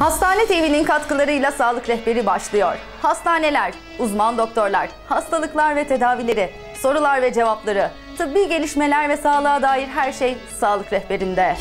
Hastane TV'nin katkılarıyla Sağlık Rehberi başlıyor. Hastaneler, uzman doktorlar, hastalıklar ve tedavileri, sorular ve cevapları, tıbbi gelişmeler ve sağlığa dair her şey Sağlık Rehberi'nde.